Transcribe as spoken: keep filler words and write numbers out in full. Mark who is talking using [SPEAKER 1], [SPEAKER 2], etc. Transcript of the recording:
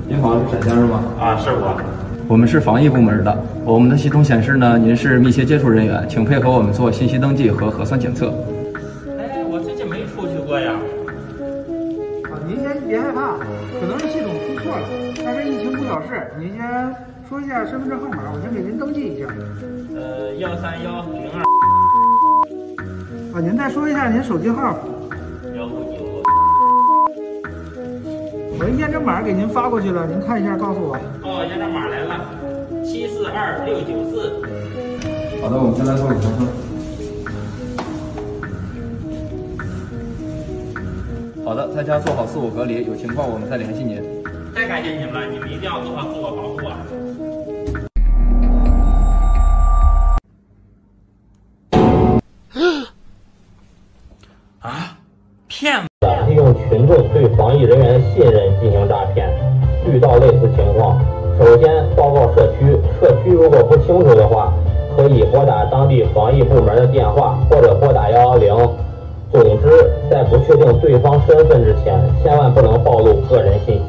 [SPEAKER 1] 您好，是沈先生吗？
[SPEAKER 2] 啊，是我。
[SPEAKER 1] 我们是防疫部门的，我们的系统显示呢，您是密切接触人员，请配合我们做信息登记和核酸检测。
[SPEAKER 2] 哎，我最近没出去过呀。
[SPEAKER 3] 啊，您先别害怕，可能是系统出错了，但是疫情不了事。您先说一下身份证号码，我先给您登记一下。
[SPEAKER 2] 呃，幺三幺零二。
[SPEAKER 3] 啊，您再说一下您手机号。
[SPEAKER 2] 幺五九。
[SPEAKER 3] 我的验证码给您发过去了，您看一下，告诉我。
[SPEAKER 2] 哦，验证码来了，七四二六九四。
[SPEAKER 1] 好的，我们现在做检测。好的，在家做好自我隔离，有情况我们再联系您。
[SPEAKER 2] 太感谢你们了，你们一定要做好自我保护啊！啊，骗子！
[SPEAKER 4] 利用群众对防疫人员的信任进行诈骗，遇到类似情况，首先报告社区，社区如果不清楚的话，可以拨打当地防疫部门的电话，或者拨打幺幺零。总之，在不确定对方身份之前，千万不能暴露个人信息。